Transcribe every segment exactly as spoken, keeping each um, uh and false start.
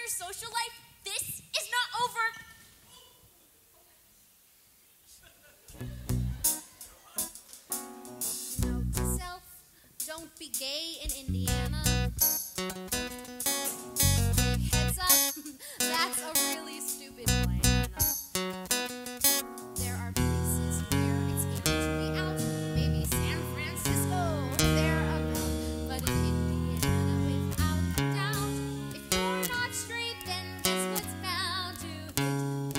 your social life, this is not over. Note to self, don't be gay in Indiana. Heads up, that's a really stupid plan. There are places where it's able to be out. Maybe San Francisco, thereabout. But in Indiana, without a doubt, if you're not straight, then guess what's bound to hit the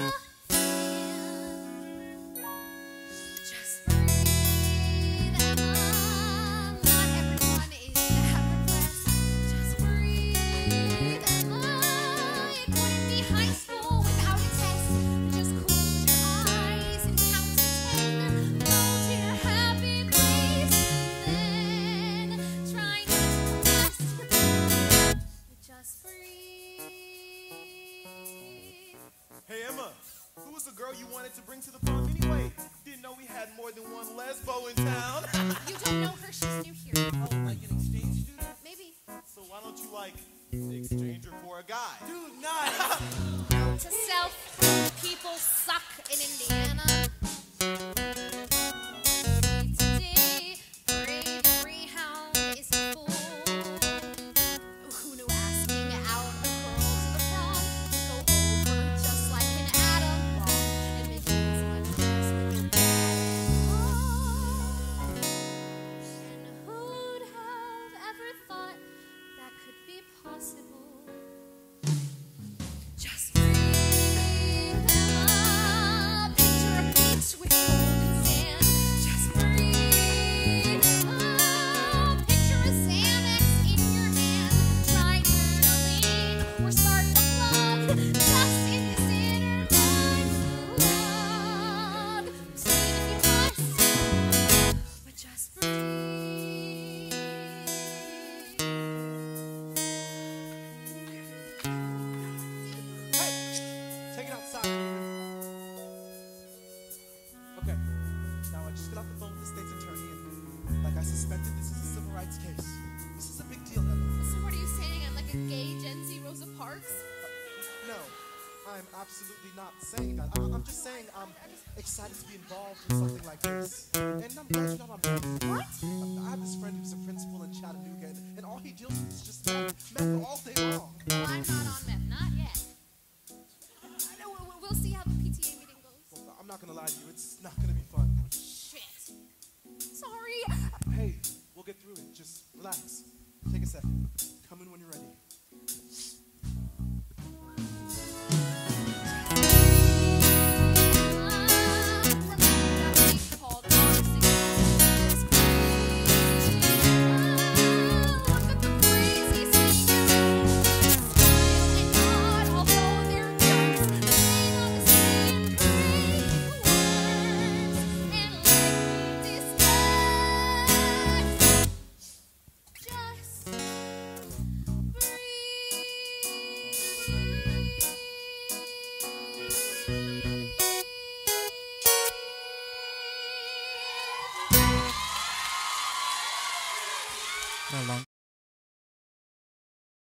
fan? Just breathe, Emma. Not everyone is that repressed. Just breathe, Emma. It wouldn't be high school without a test. Just close your eyes and count to ten. Go to your happy place, then try not to combust. Just breathe. Hey, Emma, who was the girl you wanted to bring to the prom anyway? Didn't know we had more than one lesbo in town. You don't know her, she's new here. Oh, like an exchange student? Maybe. So why don't you, like, exchange her for a guy? Dude, nice. Note to self, people suck in Indiana. Today, parade Greyhound is a fool. Who knew asking out a girl to the prom would go over just like an atom bomb and make things much worse when you're bad at home? And who'd have ever thought that could be possible? Just breathe, Emma. Picture a beach with golden sand. Just breathe, Emma. Picture a Xanax in your hand. Try journaling or start a blog. Just in this inner monologue. Say it if you must, but just breathe. Hey, take it outside. Okay, now I just got off the phone with the state's attorney, and like I suspected, this is a civil rights case. This is a big deal, Emma. So what are you saying? I'm like a gay Gen Z Rosa Parks? No, I'm absolutely not saying that. I- I'm just saying I'm excited to be involved in something like this. And I'm glad you're not on meth. What? I have this friend who's a principal in Chattanooga, and, and all he deals with is just meth, meth all day long. Well, I'm not on meth, not yet. I know, we'll, we'll see how the P T A meeting goes. Well, I'm not gonna lie to you, it's not gonna be fun. Shit. Sorry. Hey, we'll get through it. Just relax. Take a second. Come in when you're ready.